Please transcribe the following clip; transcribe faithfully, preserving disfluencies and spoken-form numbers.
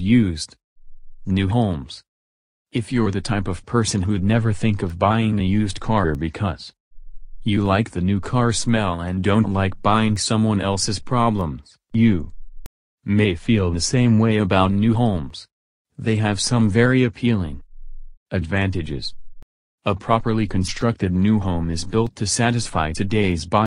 used. New homes. If you're the type of person who'd never think of buying a used car because you like the new car smell and don't like buying someone else's problems, you may feel the same way about new homes. They have some very appealing advantages. A properly constructed new home is built to satisfy today's buyer.